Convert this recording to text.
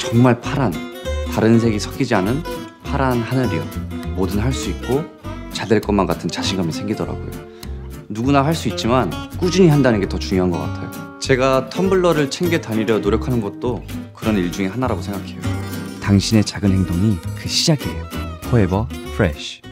정말 파란, 다른 색이 섞이지 않은 파란 하늘이요. 뭐든 할 수 있고 잘 될 것만 같은 자신감이 생기더라고요. 누구나 할 수 있지만 꾸준히 한다는 게 더 중요한 것 같아요. 제가 텀블러를 챙겨 다니려 노력하는 것도 그런 일 중에 하나라고 생각해요. 당신의 작은 행동이 그 시작이에요. Forever Fresh.